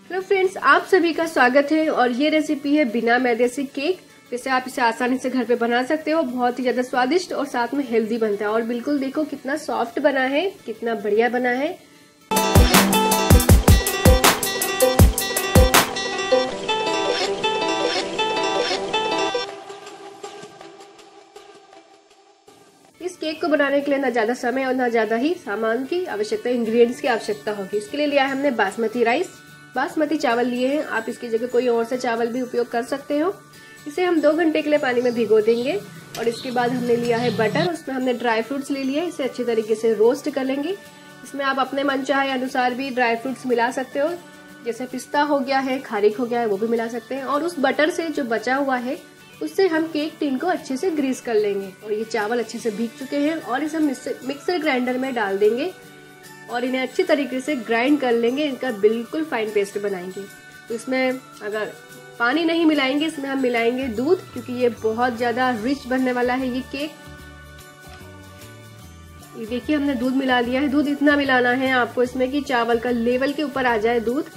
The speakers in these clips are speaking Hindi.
हेलो फ्रेंड्स, आप सभी का स्वागत है। और ये रेसिपी है बिना मैदे से केक। जैसे आप इसे आसानी से घर पे बना सकते हो। बहुत ही ज्यादा स्वादिष्ट और साथ में हेल्दी बनता है। और बिल्कुल देखो कितना सॉफ्ट बना है, कितना बढ़िया बना है। इस केक को बनाने के लिए ना ज्यादा समय और ना ज्यादा ही सामान की आवश्यकता, इंग्रेडिएंट्स की आवश्यकता होगी। इसके लिए लिया है हमने बासमती राइस, बासमती चावल लिए हैं। आप इसकी जगह कोई और से चावल भी उपयोग कर सकते हो। इसे हम 2 घंटे के लिए पानी में भिगो देंगे। और इसके बाद हमने लिया है बटर, उसमें हमने ड्राई फ्रूट्स ले लिए। इसे अच्छी तरीके से रोस्ट कर लेंगे। इसमें आप अपने मनचाहे अनुसार भी ड्राई फ्रूट्स मिला सकते हो, जैसे पिस्ता हो गया है, खारिक हो गया है, वो भी मिला सकते हैं। और उस बटर से जो बचा हुआ है उससे हम केक टिन को अच्छे से ग्रीस कर लेंगे। और ये चावल अच्छे से भीग चुके हैं और इसे हम मिक्सर ग्राइंडर में डाल देंगे और इन्हें अच्छी तरीके से ग्राइंड कर लेंगे। इनका बिल्कुल फाइन पेस्ट बनाएंगे। तो इसमें अगर पानी नहीं मिलाएंगे, इसमें हम मिलाएंगे दूध, क्योंकि ये बहुत ज्यादा रिच बनने वाला है ये केक। ये देखिए हमने दूध मिला लिया है। दूध इतना मिलाना है आपको इसमें कि चावल का लेवल के ऊपर आ जाए दूध।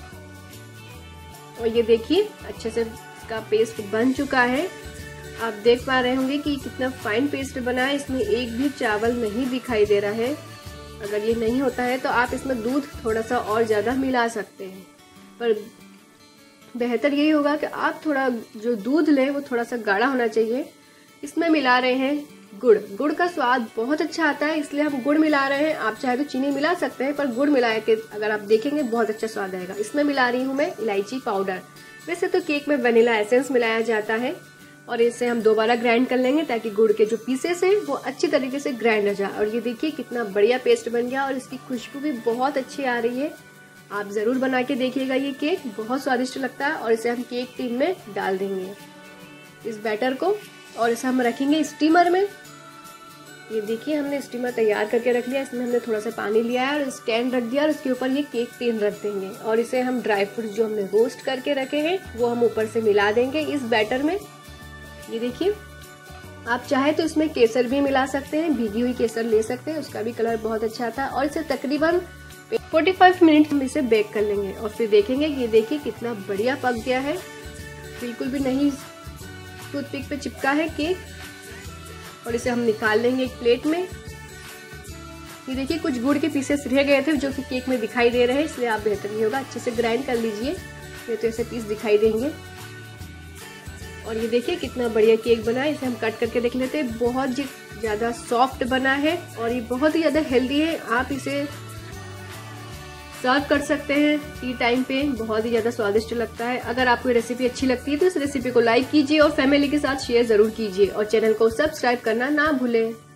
और ये देखिए अच्छे से इसका पेस्ट बन चुका है। आप देख पा रहे होंगे कि कितना फाइन पेस्ट बना है। इसमें एक भी चावल नहीं दिखाई दे रहा है। अगर ये नहीं होता है तो आप इसमें दूध थोड़ा सा और ज्यादा मिला सकते हैं, पर बेहतर यही होगा कि आप थोड़ा जो दूध लें वो थोड़ा सा गाढ़ा होना चाहिए। इसमें मिला रहे हैं गुड़। गुड़ का स्वाद बहुत अच्छा आता है, इसलिए हम गुड़ मिला रहे हैं। आप चाहे तो चीनी मिला सकते हैं, पर गुड़ मिला के अगर आप देखेंगे बहुत अच्छा स्वाद आएगा। इसमें मिला रही हूँ मैं इलायची पाउडर। वैसे तो केक में वनीला एसेंस मिलाया जाता है। और इसे हम दोबारा ग्राइंड कर लेंगे ताकि गुड़ के जो पीसेस हैं वो अच्छी तरीके से ग्राइंड हो जाए। और ये देखिए कितना बढ़िया पेस्ट बन गया और इसकी खुशबू भी बहुत अच्छी आ रही है। आप जरूर बना के देखिएगा, ये केक बहुत स्वादिष्ट लगता है। और इसे हम केक टिन में डाल देंगे इस बैटर को, और इसे हम रखेंगे स्टीमर में। ये देखिए हमने स्टीमर तैयार करके रख लिया। इसमें हमने थोड़ा सा पानी लिया है और स्टैंड रख दिया और उसके ऊपर ये केक टिन रख देंगे। और इसे हम ड्राई फ्रूट जो हमने रोस्ट करके रखे हैं वो हम ऊपर से मिला देंगे इस बैटर में। ये देखिए आप चाहे तो इसमें केसर भी मिला सकते हैं, भीगी हुई केसर ले सकते हैं, उसका भी कलर बहुत अच्छा आता है। और इसे तकरीबन 45 मिनट हम इसे बेक कर लेंगे और फिर देखेंगे कि ये देखिए कितना बढ़िया पक गया है। बिल्कुल भी नहीं टूथपिक पे चिपका है केक। और इसे हम निकाल लेंगे एक प्लेट में। ये देखिए कुछ गुड़ के पीसेस रह गए थे जो कि केक में दिखाई दे रहे हैं, इसलिए आप बेहतर नहीं होगा अच्छे से ग्राइंड कर लीजिए, ये तो ऐसे पीस दिखाई देंगे। और ये देखिए कितना बढ़िया केक बना है। इसे हम कट करके देख लेते हैं। बहुत ज्यादा सॉफ्ट बना है और ये बहुत ही ज्यादा हेल्दी है। आप इसे सर्व कर सकते हैं टी टाइम पे, बहुत ही ज्यादा स्वादिष्ट लगता है। अगर आपको ये रेसिपी अच्छी लगती है तो इस रेसिपी को लाइक कीजिए और फैमिली के साथ शेयर जरूर कीजिए और चैनल को सब्सक्राइब करना ना भूलें।